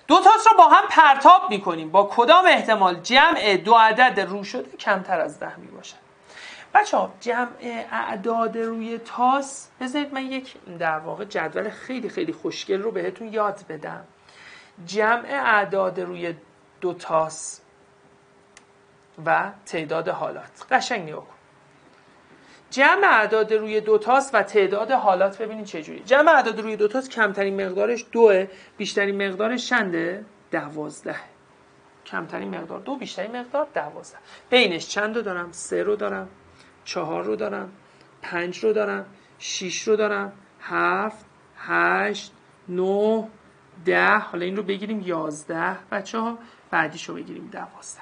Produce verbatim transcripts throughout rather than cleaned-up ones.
دو تاس رو با هم پرتاب میکنیم. با کدام احتمال جمع دو عدد رو شده کمتر از ده می باشد؟ بچه ها جمع اعداد روی تاس، بذارید من یک در واقع جدول خیلی خیلی خوشگل رو بهتون یاد بدم. جمع اعداد روی دو تاس و تعداد حالات. قشنگ نگاه کن. جمع اعداد روی دو تاس و تعداد حالات ببینید چجوری. جمع اعداد روی دو تاس کمترین مقدارش دوه، بیشترین مقدارش چنده؟ دوازده. کمترین مقدار دو، بیشترین مقدار دوازده. بینش چند رو دارم؟ سه رو دارم، چهار رو دارم، پنج رو دارم، شیش رو دارم، هفت، هشت، نه، ده. حالا این رو بگیریم یازده بچه ها، بعدیش رو بگیریم دوازده.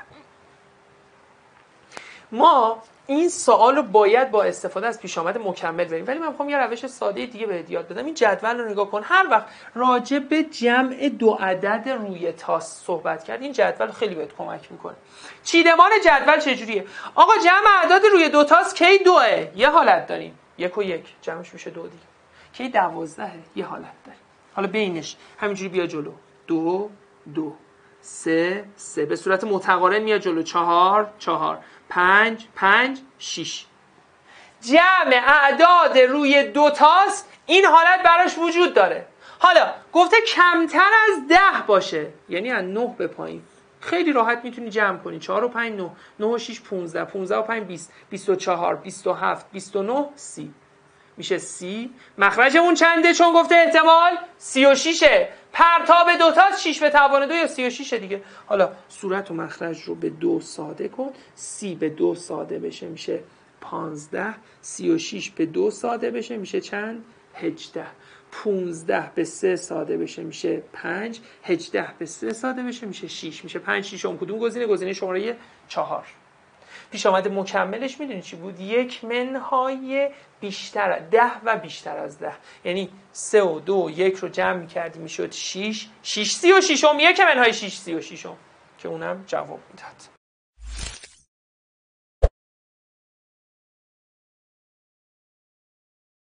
ما این سوال رو باید با استفاده از پیش آمد مکمل بریم، ولی من میخوام یه روش ساده دیگه بهت یاد بدم. این جدول رو نگاه کن. هر وقت راجع به جمع دو عدد روی تاس صحبت کرد، این جدول خیلی بهت کمک میکنه. چیدمان جدول چجوریه؟ آقا جمع اعداد روی دو تاس کی دوه؟ یه حالت داریم، یک و یک جمعش میشه دو دیگه. کی دوازدهه؟ یه حالت داریم. حالا بینش همینجوری بیا جلو. دو دو، سه سه، به صورت متقارن میاد جلو. چهار چهار، پنج پنج، شیش. جمع اعداد روی دو تاس این حالت براش وجود داره. حالا گفته کمتر از ده باشه، یعنی از نه به پایین. خیلی راحت میتونی جمع کنی. چهار و پنج نه، نه و شش پانزده، پانزده و پنج بیست، بیست و چهار، بیست و هفت، بیست و نه، سی. میشه سی. مخرجمون چنده چون گفته احتمال؟ سی و شیشه. پرتاب دو تاست شیش به توان دو یا سی و شیشه دیگه. حالا صورت و مخرج رو به دو ساده کن. سی به دو ساده بشه میشه پانزده. سی و شیش به دو ساده بشه میشه چند؟ هجده. پونزده به سه ساده بشه میشه پنج. هجده به سه ساده بشه میشه شیش. میشه پنج شیشم. کدوم گزینه؟ گزینه شماره چهار. پیش آمد مکملش میدونی چی بود؟ یک منهای بیشتر ده و بیشتر از ده. یعنی سه و دو و یک رو جمع میکردی میشد شیش. شیش سی و شیشم. یک منهای شیش سی و شیشم که اونم جواب میداد.